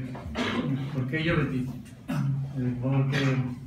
¿Por qué Jovetic? El jugador que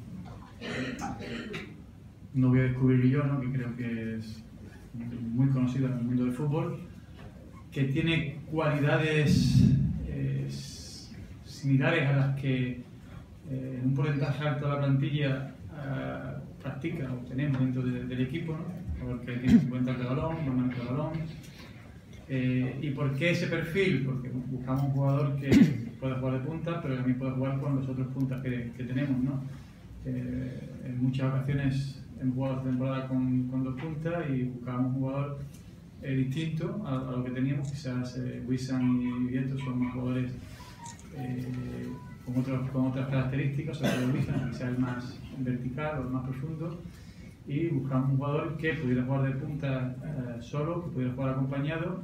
no voy a descubrir yo, ¿no? Que creo que es muy conocido en el mundo del fútbol, que tiene cualidades similares a las que en un porcentaje alto de la plantilla practica o tenemos dentro del equipo, ¿no? Porque tiene 50 de balón, no maneja el balón. ¿Y por qué ese perfil? Porque buscamos un jugador que pueda jugar de punta, pero también puede jugar con los otros puntas que tenemos, ¿no? En muchas ocasiones hemos jugado esta temporada con dos puntas y buscábamos un jugador distinto a lo que teníamos. Quizás Wissam y Vieto son más jugadores con otras características, sobre todo Wissam, quizás el más vertical o el más profundo, y buscamos un jugador que pudiera jugar de punta solo, que pudiera jugar acompañado,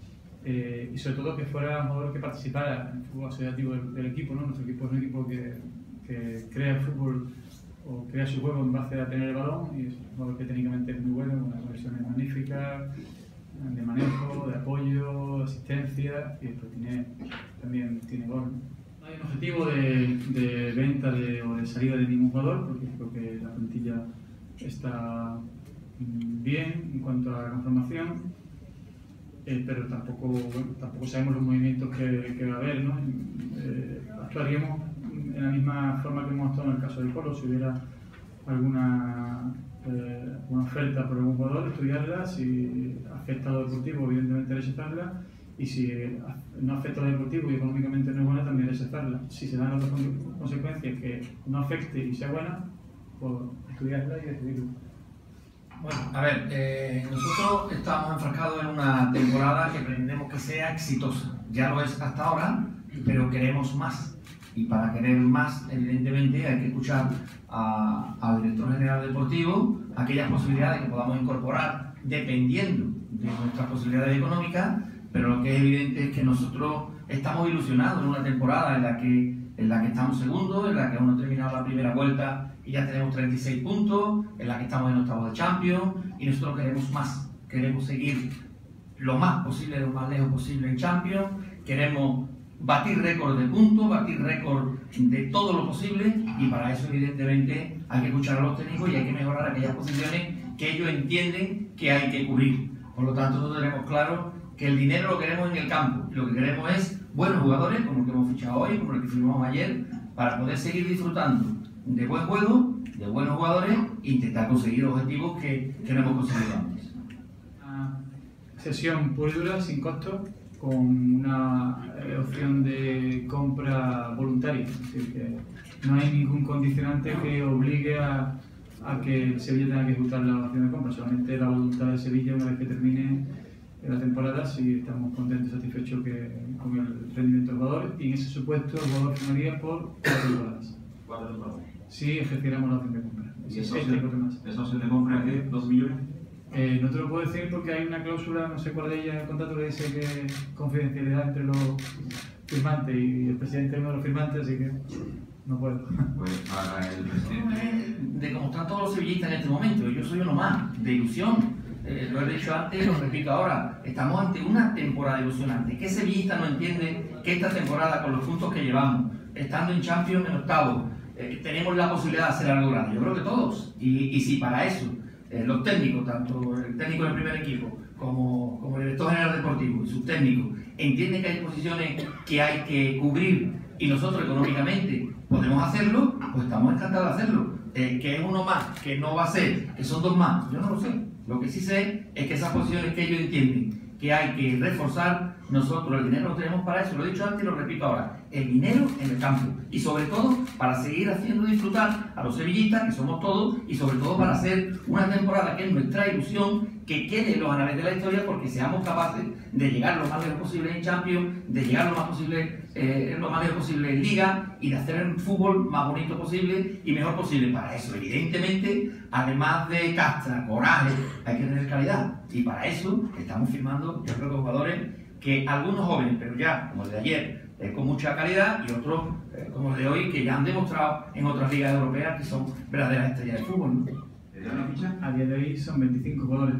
y sobre todo que fuera un jugador que participara en el fútbol asociativo del equipo, ¿no? Nuestro equipo es un equipo que crea el fútbol o crea su juego en base a tener el balón, y es un jugador que técnicamente es muy bueno, con unas conversiones magníficas de manejo, de apoyo, de asistencia, y después también tiene gol. No hay un objetivo de venta o de salida de ningún jugador, porque creo que la plantilla está bien en cuanto a la conformación, pero tampoco sabemos los movimientos que va a haber, ¿no? Actuaríamos en la misma forma que hemos actuado en el caso del Colo. Si hubiera alguna oferta por algún jugador, estudiarla. Si afecta a lo deportivo, evidentemente rechazarla, y si no afecta a lo deportivo y económicamente no es buena, también rechazarla. Si se dan otras consecuencias que no afecte y sea buena, pues estudiarla y decidirlo. Bueno, a ver, nosotros estamos enfrascados en una temporada que pretendemos que sea exitosa. Ya lo es hasta ahora, pero queremos más. Y para querer más, evidentemente, hay que escuchar al director general deportivo aquellas posibilidades que podamos incorporar dependiendo de nuestras posibilidades económicas, pero lo que es evidente es que nosotros estamos ilusionados en una temporada en la que estamos segundos, en la que aún no ha terminado la primera vuelta y ya tenemos 36 puntos, en la que estamos en octavos de Champions, y nosotros queremos más, queremos seguir lo más posible, lo más lejos posible en Champions, queremos batir récord de puntos, batir récord de todo lo posible, y para eso evidentemente hay que escuchar a los técnicos y hay que mejorar aquellas posiciones que ellos entienden que hay que cubrir. Por lo tanto, nosotros tenemos claro que el dinero lo queremos en el campo, y lo que queremos es buenos jugadores, como el que hemos fichado hoy, como el que firmamos ayer, para poder seguir disfrutando de buen juego, de buenos jugadores, e intentar conseguir objetivos que no hemos conseguido antes. Una sesión pura y dura, sin costo, con una opción de compra voluntaria, es decir, que no hay ningún condicionante que obligue a que Sevilla tenga que ejecutar la opción de compra, solamente la voluntad de Sevilla una vez que termine la temporada, si estamos contentos y satisfechos con el rendimiento del jugador, y en ese supuesto el jugador firmaría por 4 temporadas. ¿4 temporadas? Si ejerciéramos la opción de compra. ¿Y esa opción de compra es 2 millones? No te lo puedo decir porque hay una cláusula, no sé cuál de ellas, en el contrato que dice que confidencialidad entre los firmantes y el presidente es uno de los firmantes, así que no puedo. Pues para el presidente. De cómo están todos los sevillistas en este momento, yo soy uno más, de ilusión. Lo he dicho antes y lo repito ahora, estamos ante una temporada ilusionante. ¿Qué sevillista no entiende que esta temporada, con los puntos que llevamos, estando en Champions en octavos, tenemos la posibilidad de hacer algo grande? Yo creo que todos. Y si para eso los técnicos, tanto el técnico del primer equipo como el director general deportivo y sus técnicos, entienden que hay posiciones que hay que cubrir y nosotros económicamente podemos hacerlo, pues estamos encantados de hacerlo. Que es uno más, que no va a ser, que son 2 más, yo no lo sé. Lo que sí sé es que esas posiciones que ellos entienden que hay que reforzar, nosotros el dinero lo tenemos para eso. Lo he dicho antes y lo repito ahora, el dinero en el campo, y sobre todo para seguir haciendo disfrutar a los sevillistas, que somos todos, y sobre todo para hacer una temporada que es nuestra ilusión, que quede en los anales de la historia, porque seamos capaces de llegar lo más lejos posible en Champions, de llegar lo más lejos posible en Liga, y de hacer el fútbol más bonito posible y mejor posible. Para eso, evidentemente, además de casta, coraje, hay que tener calidad, y para eso estamos firmando, yo creo que jugadores que algunos jóvenes, pero ya, como el de ayer, con mucha calidad, y otros, como el de hoy, que ya han demostrado en otras ligas europeas que son verdaderas estrellas del fútbol, ¿no? A día de hoy son 25 jugadores.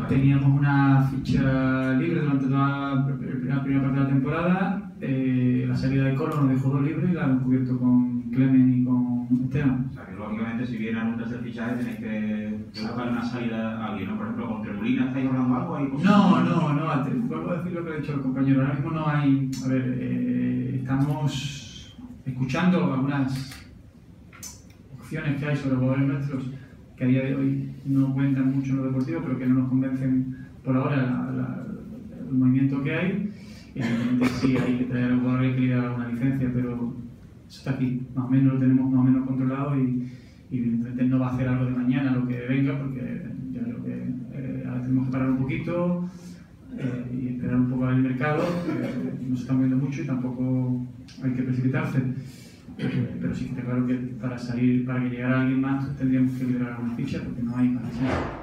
Teníamos una ficha libre durante toda la primera parte de la temporada. La la salida de Colo nos dejó 2 libres y la han cubierto con Clemen y con Esteban. O sea, que lógicamente si vienen un tercer fichaje tenéis que buscar una salida a alguien, ¿no? Por ejemplo, con Tremolina, ¿estáis hablando algo? ¿Hay cosas? No, vuelvo a decir lo que ha dicho el compañero. Ahora mismo no hay. A ver, estamos escuchando algunas opciones que hay sobre jugadores nuestros que a día de hoy no cuentan mucho en lo deportivo, pero que no nos convencen por ahora el movimiento que hay. Evidentemente sí hay que traer al jugador, hay que ir a una licencia, pero eso está aquí, más o menos lo tenemos más o menos controlado y evidentemente no va a hacer algo de mañana lo que venga, porque yo creo que ahora tenemos que parar un poquito y esperar un poco al mercado, que no se está moviendo mucho y tampoco hay que precipitarse. Pero sí que está claro que para que llegara alguien más tendríamos que liberar alguna ficha porque no hay para hacer.